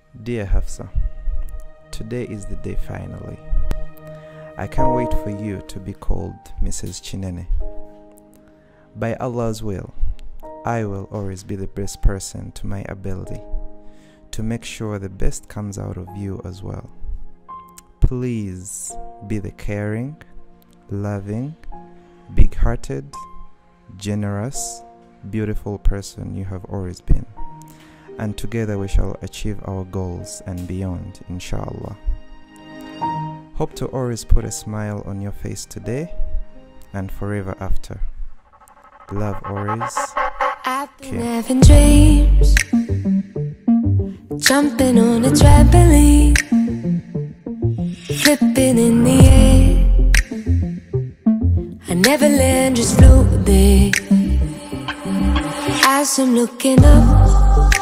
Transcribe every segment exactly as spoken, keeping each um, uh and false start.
Dear Hafsa, today is the day finally. I can't wait for you to be called Missus Chinene. By Allah's will, I will always be the best person to my ability to make sure the best comes out of you as well. Please be the caring, loving, big-hearted, generous, beautiful person you have always been. And together we shall achieve our goals and beyond, inshallah. Hope to always put a smile on your face today and forever after. Love always. I've been Kim. Having dreams, jumping on a trampoline, flipping in the air. I never land, just float there. As I'm looking up,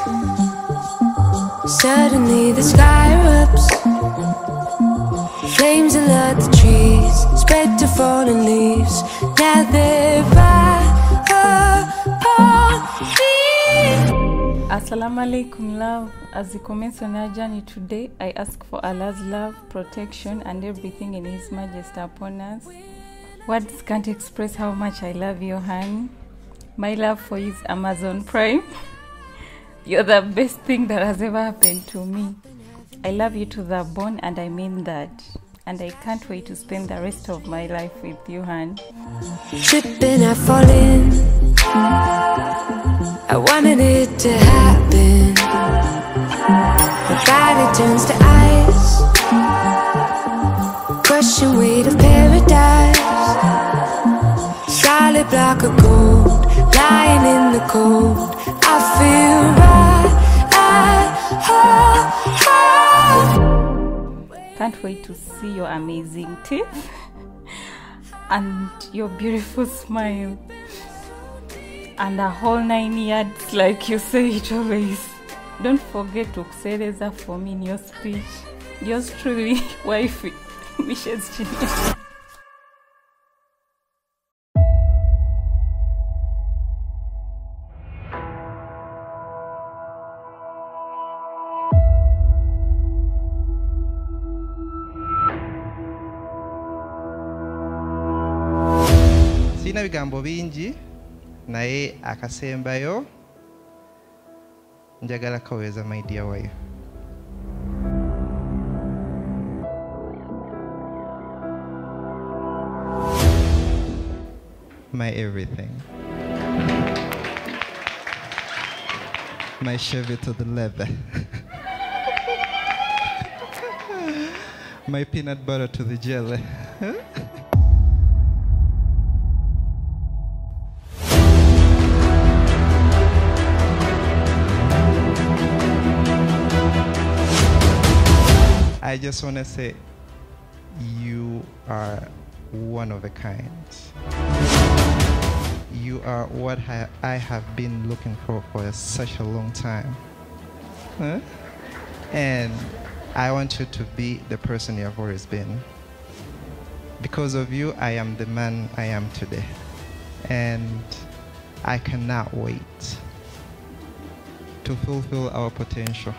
suddenly the sky erupts. Flames alert the trees, spread to fallen leaves. Now they're right upon me. Assalamu alaikum, love. As we commence on our journey today, I ask for Allah's love, protection, and everything in His Majesty upon us. Words can't express how much I love you, honey. My love for you is Amazon Prime. You're the best thing that has ever happened to me. I love you to the bone, and I mean that. And I can't wait to spend the rest of my life with you, hon. Tripping, I fall in. I wanted it to happen. My body turns to ice. Crushing weight of paradise. Solid block of gold, lying in the cold. I feel right. I, oh, oh. Can't wait to see your amazing teeth and your beautiful smile and the whole nine yards, like you say it always. Don't forget to kusereza for me in your speech. Yours truly, wifey, Missus Chinene. Sina bigambo bingi naye akasembayo njagala kaweza my dear wife. My everything. My Chevy to the leather. My peanut butter to the jelly. I just want to say you are one of a kind. You are what I, I have been looking for for such a long time. Huh? And I want you to be the person you have always been. Because of you, I am the man I am today. And I cannot wait to fulfill our potential.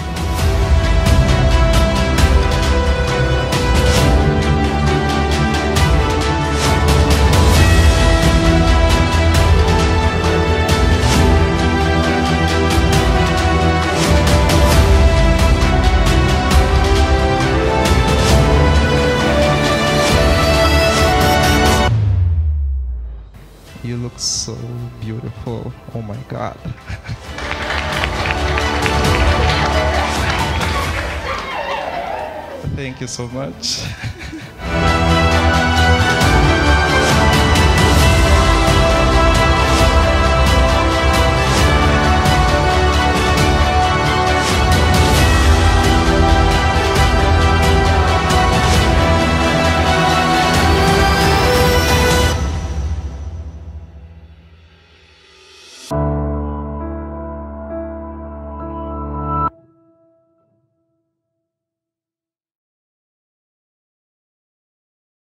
You look so beautiful. Oh my God. Thank you so much.